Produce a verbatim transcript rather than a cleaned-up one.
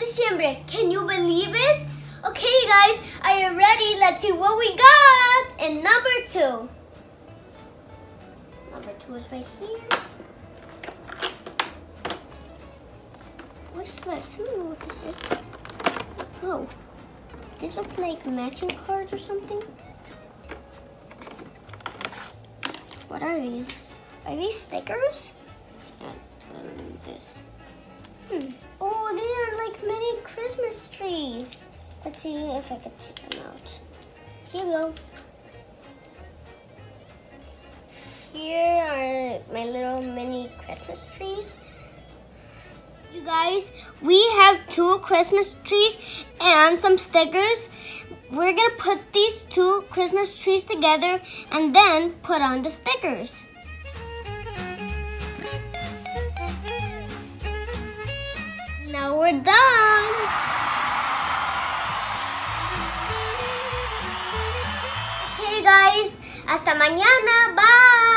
Diciembre. Can you believe it? Okay, guys, are you ready? Let's see what we got in number two. Number two is right here. What is this? I don't know what this is. Oh, these look like matching cards or something. What are these? Are these stickers? And this. Hmm. Oh, these are like mini Christmas trees. Let's see if I can take them out. Here we go. Here are my little mini Christmas trees. You guys, we have two Christmas trees and some stickers. We're gonna put these two Christmas trees together and then put on the stickers. Now we're done. Okay guys, hasta mañana, bye.